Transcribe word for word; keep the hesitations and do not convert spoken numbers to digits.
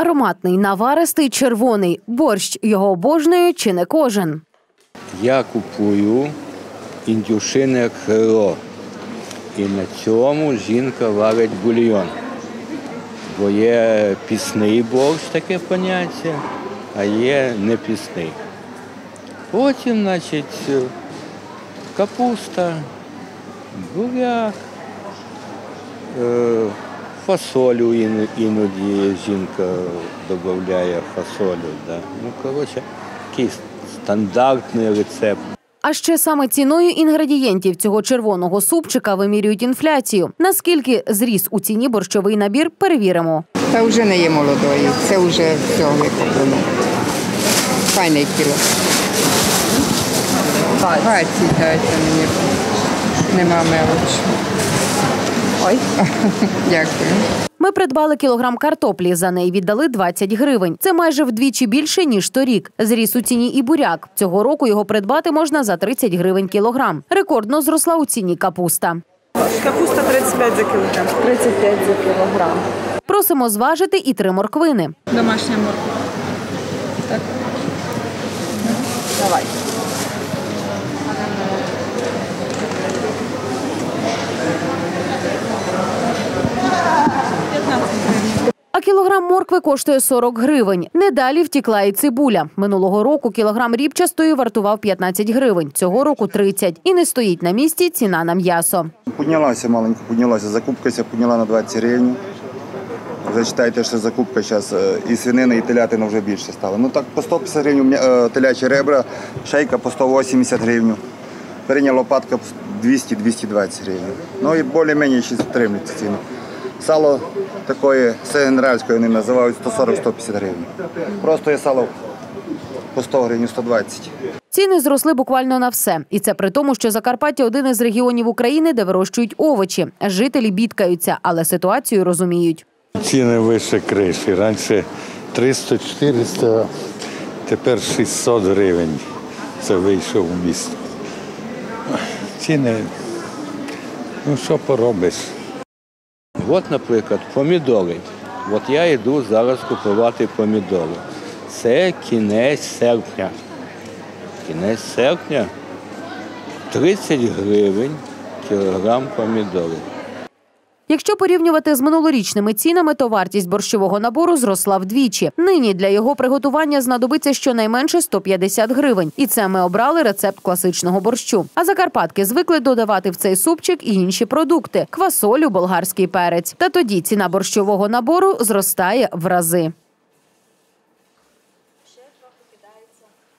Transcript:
Ароматний, наваристий, червоний. Борщ його обожнює чи не кожен. Я купую індюшине крило. І на цьому жінка варить бульйон. Бо є пісний борщ, таке поняття, а є непісний. Потім, значить, капуста, буряк, фасолю іноді жінка додає фасолю. Да. Ну, коротше, такий стандартний рецепт. А ще саме ціною інгредієнтів цього червоного супчика вимірюють інфляцію. Наскільки зріс у ціні борщовий набір, перевіримо. Та вже не є молодої, це вже все викоплено. Файний кіло. двадцять дайте мені. Нема мелочі. Ой, дякую. Ми придбали кілограм картоплі, за неї віддали двадцять гривень. Це майже вдвічі більше, ніж торік. Зріс у ціні і буряк. Цього року його придбати можна за тридцять гривень кілограм. Рекордно зросла у ціні капуста. Капуста тридцять п'ять за кілограм. тридцять п'ять за кілограм. Просимо зважити і три морквини. Домашня морква. Так. Давай. А кілограм моркви коштує сорок гривень. Не далі втікла і цибуля. Минулого року кілограм ріпчастої вартував п'ятнадцять гривень, цього року тридцять. І не стоїть на місці ціна на м'ясо. Піднялася маленько, піднялася. Закупка підняла на двадцять гривень. Вже вважайте, що закупка зараз і свинина, і телятина вже більше стала. Ну так по сто п'ятдесят гривень телячі ребра, шейка по сто вісімдесят гривень. Передня лопатка двісті - двісті двадцять гривень. Ну і більш-менш ще стримуються ціни. Сало такої, це генеральської вони називають сто сорок - сто п'ятдесят гривень. Просто є сало по сто гривень, сто двадцять. Ціни зросли буквально на все. І це при тому, що Закарпаття – один із регіонів України, де вирощують овочі. Жителі бідкаються, але ситуацію розуміють. Ціни вище криші. Раніше триста - чотириста, тепер шістсот гривень. Це вийшов у місто. Ціни, ну що поробиш? От, наприклад, помідори. От я йду зараз купувати помідори. Це кінець серпня. Кінець серпня тридцять гривень кілограм помідорів. Якщо порівнювати з минулорічними цінами, то вартість борщового набору зросла вдвічі. Нині для його приготування знадобиться щонайменше сто п'ятдесят гривень. І це ми обрали рецепт класичного борщу. А закарпатки звикли додавати в цей супчик і інші продукти – квасолю, болгарський перець. Та тоді ціна борщового набору зростає в рази.